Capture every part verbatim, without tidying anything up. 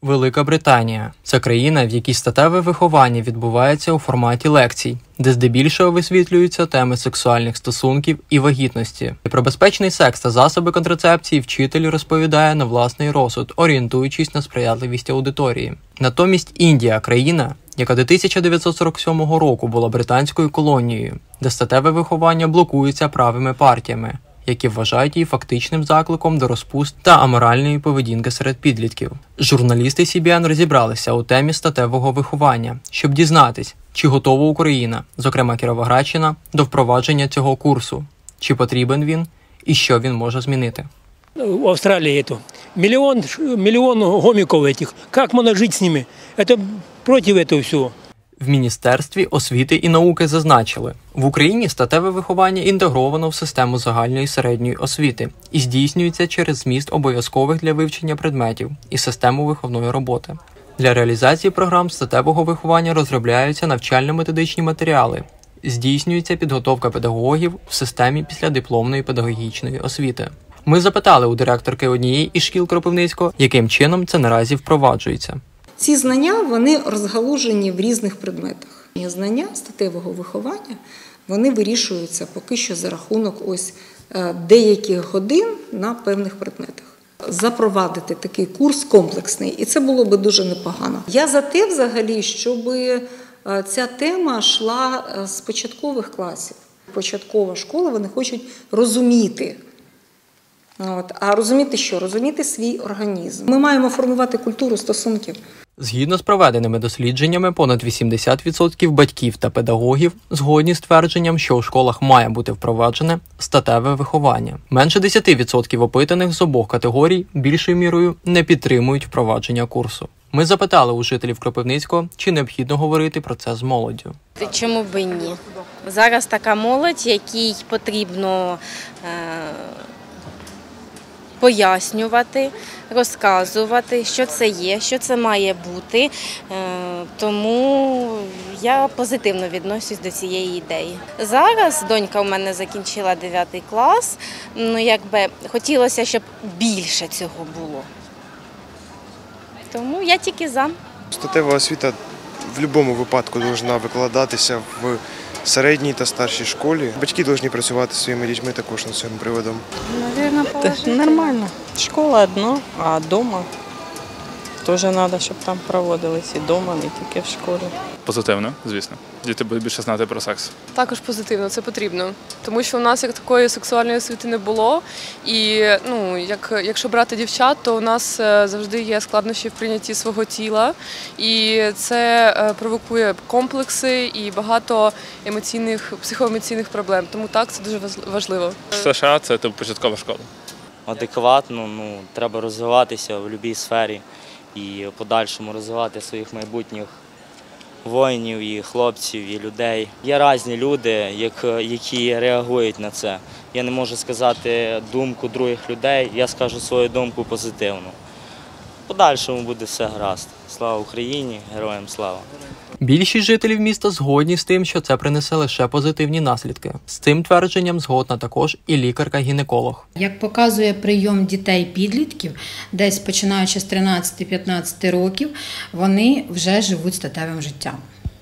Велика Британія – це країна, в якій статеве виховання відбувається у форматі лекцій, де здебільшого висвітлюються теми сексуальних стосунків і вагітності. І про безпечний секс та засоби контрацепції вчитель розповідає на власний розсуд, орієнтуючись на сприятливість аудиторії. Натомість Індія – країна, яка до тисяча дев'ятсот сорок сьомого року була британською колонією, де статеве виховання блокується правими партіями, які вважають її фактичним закликом до розпуст та аморальної поведінки серед підлітків. Журналісти Сі Бі Ен розібралися у темі статевого виховання, щоб дізнатись, чи готова Україна, зокрема Кіровоградщина, до впровадження цього курсу, чи потрібен він і що він може змінити. В Австралии это миллион, миллион гомиков этих. Как можно жить с ними? Это против этого всего. В Міністерстві освіти і науки зазначили, в Україні статеве виховання інтегровано в систему загальної середньої освіти і здійснюється через зміст обов'язкових для вивчення предметів і систему виховної роботи. Для реалізації програм статевого виховання розробляються навчально-методичні матеріали, здійснюється підготовка педагогів в системі післядипломної педагогічної освіти. Ми запитали у директорки однієї із шкіл Кропивницького, яким чином це наразі впроваджується. Ці знання, вони розгалужені в різних предметах. Знання статевого виховання, вони вирішуються поки що за рахунок ось деяких годин на певних предметах. Запровадити такий курс комплексний, і це було би дуже непогано. Я за те взагалі, щоб ця тема йшла з початкових класів. Початкова школа, вони хочуть розуміти. От. А розуміти що? Розуміти свій організм. Ми маємо формувати культуру стосунків. Згідно з проведеними дослідженнями, понад вісімдесят відсотків батьків та педагогів згодні з твердженням, що у школах має бути впроваджене статеве виховання. Менше десять відсотків опитаних з обох категорій більшою мірою не підтримують впровадження курсу. Ми запитали у жителів Кропивницького, чи необхідно говорити про це з молоддю. Чому б і ні? Зараз така молодь, якій потрібно е- пояснювати, розказувати, що це є, що це має бути. Тому я позитивно відношусь до цієї ідеї. Зараз донька у мене закінчила дев'ятий клас, ну якби хотілося, щоб більше цього було. Тому я тільки за. Статева освіта в будь-якому випадку повинна викладатися в середній та старшій школі. Батьки повинні працювати зі своїми дітьми також над цим приводом. Це нормально. Школа одна, а вдома теж треба, щоб там проводились і вдома, не тільки в школі. Позитивно, звісно. Діти будуть більше знати про секс. Також позитивно, це потрібно. Тому що у нас як такої сексуальної освіти не було. І ну, як, якщо брати дівчат, то у нас завжди є складнощі в прийнятті свого тіла. І це провокує комплекси і багато емоційних, психоемоційних проблем. Тому так, це дуже важливо. США – це типу, початкова школа. Адекватно, ну, треба розвиватися в будь-якій сфері і в подальшому розвивати своїх майбутніх воїнів, і хлопців, і людей. Є різні люди, які реагують на це. Я не можу сказати думку других людей, я скажу свою думку позитивну. В подальшому буде все гаразд. Слава Україні, героям слава! Більшість жителів міста згодні з тим, що це принесе лише позитивні наслідки. З цим твердженням згодна також і лікарка-гінеколог. Як показує прийом дітей-підлітків, десь починаючи з тринадцяти-п'ятнадцяти років, вони вже живуть статевим життям.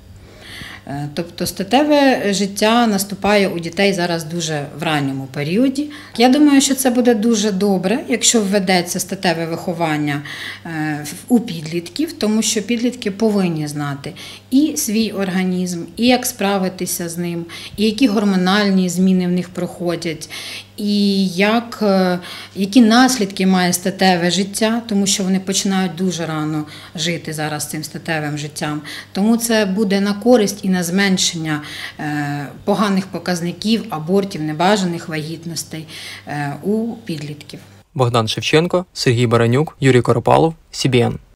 Тобто статеве життя наступає у дітей зараз дуже в ранньому періоді. Я думаю, що це буде дуже добре, якщо введеться статеве виховання у підлітків, тому що підлітки повинні знати і свій організм, і як справитися з ним, і які гормональні зміни в них проходять, і як, які наслідки має статеве життя, тому що вони починають дуже рано жити зараз цим статевим життям. Тому це буде на користь і на зменшення поганих показників, абортів, небажаних вагітностей у підлітків. Богдан Шевченко, Сергій Баранюк, Юрій Коропалов, Сі Бі Ен.